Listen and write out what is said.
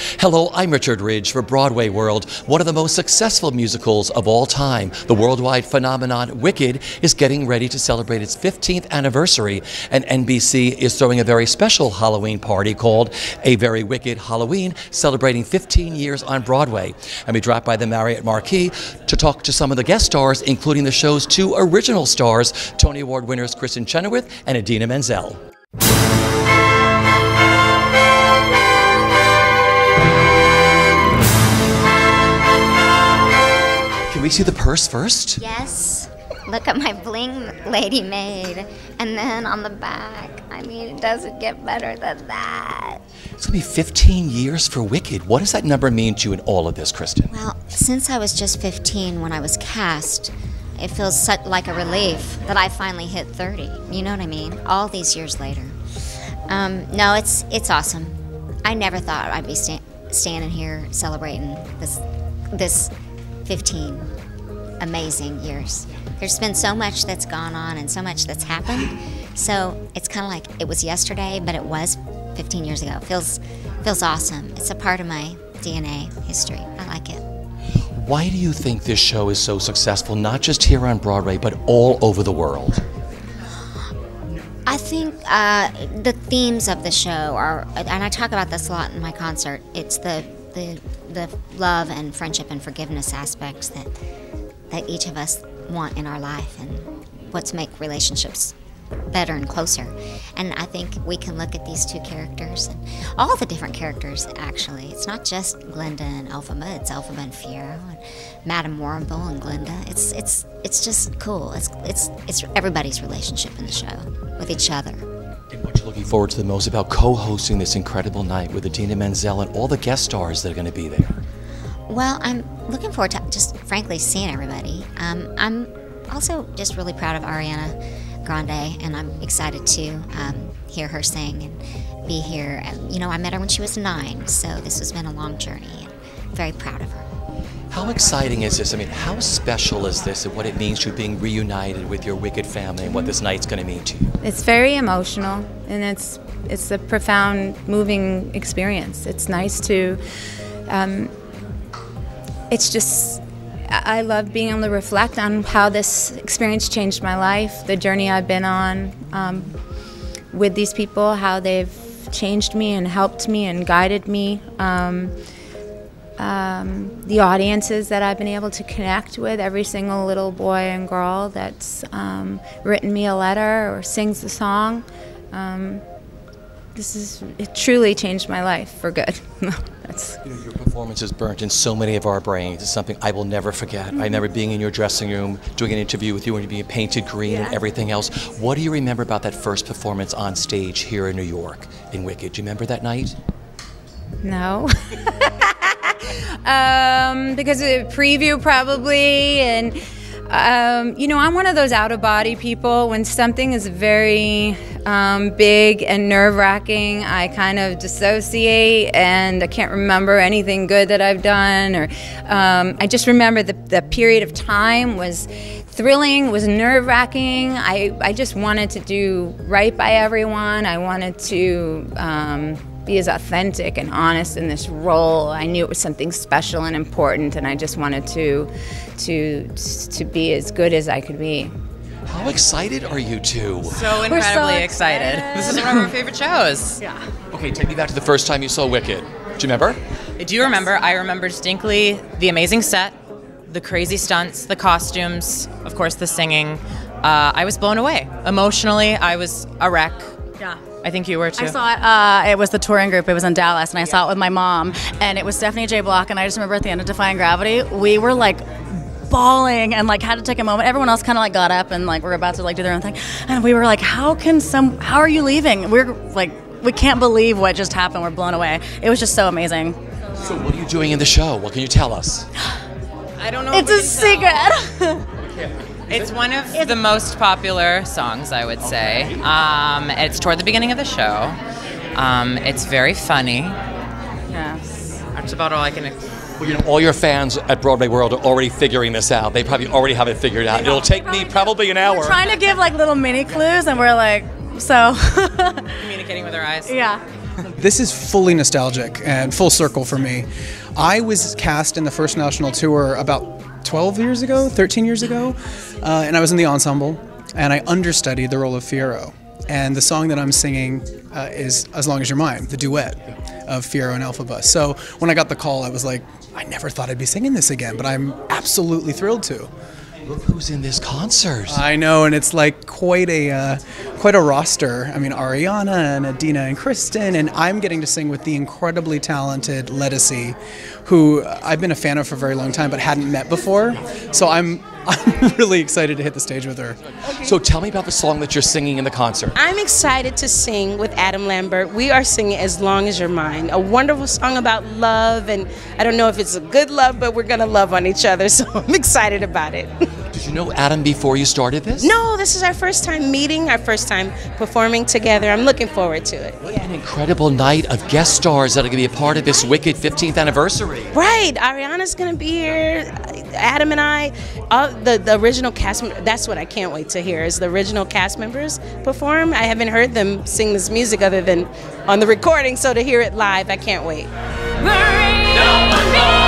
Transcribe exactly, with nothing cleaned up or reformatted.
Hello, I'm Richard Ridge for Broadway World. One of the most successful musicals of all time, the worldwide phenomenon Wicked, is getting ready to celebrate its fifteenth anniversary, and N B C is throwing a very special Halloween party called A Very Wicked Halloween, celebrating fifteen years on Broadway. And we dropped by the Marriott Marquis to talk to some of the guest stars, including the show's two original stars, Tony Award winners Kristen Chenoweth and Idina Menzel. Can we see the purse first? Yes. Look at my bling Lady made. And then on the back, I mean, it doesn't get better than that. It's gonna be fifteen years for Wicked. What does that number mean to you in all of this, Kristen? Well, since I was just fifteen when I was cast, it feels such like a relief that I finally hit thirty. You know what I mean? All these years later. Um, no, it's it's awesome. I never thought I'd be sta standing here celebrating this this fifteen amazing years. There's been so much that's gone on and so much that's happened. So it's kind of like it was yesterday, but it was fifteen years ago. It feels feels awesome. It's a part of my D N A history. I like it. Why do you think this show is so successful, not just here on Broadway, but all over the world? I think uh, the themes of the show are, and I talk about this a lot in my concert, it's the, the, the love and friendship and forgiveness aspects that, that each of us want in our life and what's make relationships better and closer. And I think we can look at these two characters and all the different characters, actually. It's not just Glinda and Elphaba, it's Elphaba and Fiyero and Madame Warrable and Glinda. It's it's it's just cool. It's it's it's everybody's relationship in the show with each other. And what you're looking forward to the most about co-hosting this incredible night with Idina Menzel and all the guest stars that are going to be there? Well, I'm looking forward to just frankly seeing everybody. Um, I'm also just really proud of Ariana Grande, and I'm excited to um, hear her sing and be here. And, you know, I met her when she was nine, so this has been a long journey, and I'm very proud of her. How exciting is this? I mean, how special is this and what it means to being reunited with your Wicked family and what this night's going to mean to you? It's very emotional, and it's it's a profound, moving experience. It's nice to, um, it's just, I love being able to reflect on how this experience changed my life, the journey I've been on um, with these people, how they've changed me and helped me and guided me. Um, um, the audiences that I've been able to connect with, every single little boy and girl that's um, written me a letter or sings the song. Um, this is, it truly changed my life for good. That's You know, your performance is burnt in so many of our brains. It's something I will never forget. Mm-hmm. I remember being in your dressing room, doing an interview with you and you being painted green yeah. and everything else. What do you remember about that first performance on stage here in New York in Wicked? Do you remember that night? No. um, because of the preview probably, and um, you know, I'm one of those out-of-body people. When something is very um, big and nerve-wracking, I kind of dissociate and I can't remember anything good that I've done. Or um, I just remember the, the period of time was thrilling, was nerve-wracking. I, I just wanted to do right by everyone. I wanted to um, be as authentic and honest in this role. I knew it was something special and important, and I just wanted to, to, to be as good as I could be. How excited are you two? So incredibly so excited. excited. This is one of our favorite shows. Yeah. Okay, take me back to the first time you saw Wicked. Do you remember? I do remember. I remember distinctly the amazing set, the crazy stunts, the costumes, of course the singing. Uh, I was blown away. Emotionally, I was a wreck. Yeah. I think you were too. I saw it, uh, it was the touring group, it was in Dallas, and I saw it with my mom, and it was Stephanie J. Block, and I just remember at the end of Defying Gravity, we were like bawling and like had to take a moment. Everyone else kind of like got up and like were about to like do their own thing, and we were like, how can some, how are you leaving? We're like, we can't believe what just happened, we're blown away. It was just so amazing. So what are you doing in the show? What can you tell us? I don't know. It's a secret. It's one of the most popular songs, I would say. Um, it's toward the beginning of the show. Um, it's very funny. Yes. That's about all I can. Well, you know, all your fans at Broadway World are already figuring this out. They probably already have it figured out. It'll take me probably an hour. We're trying to give like little mini clues, and we're like, so. Communicating with our eyes. Yeah. This is fully nostalgic and full circle for me. I was cast in the first national tour about twelve years ago, thirteen years ago, uh, and I was in the ensemble, and I understudied the role of Fiyero. And the song that I'm singing uh, is As Long As You're Mine, the duet of Fiyero and Elphaba. So when I got the call, I was like, I never thought I'd be singing this again, but I'm absolutely thrilled to. Look who's in this concert. I know, and it's like quite a uh, quite a roster. I mean, Ariana and Adina and Kristen, and I'm getting to sing with the incredibly talented Ledisi, who I've been a fan of for a very long time, but hadn't met before. So I'm I'm really excited to hit the stage with her. Okay. So tell me about the song that you're singing in the concert. I'm excited to sing with Adam Lambert. We are singing As Long As You're Mine, a wonderful song about love, and I don't know if it's a good love, but we're gonna love on each other, so I'm excited about it. Did you know Adam before you started this? No, this is our first time meeting, our first time performing together. I'm looking forward to it. What an incredible night of guest stars that are going to be a part of this Wicked fifteenth anniversary. Right, Ariana's going to be here, Adam and I, all the, the original cast, that's what I can't wait to hear, is the original cast members perform. I haven't heard them sing this music other than on the recording, so to hear it live, I can't wait. Marie,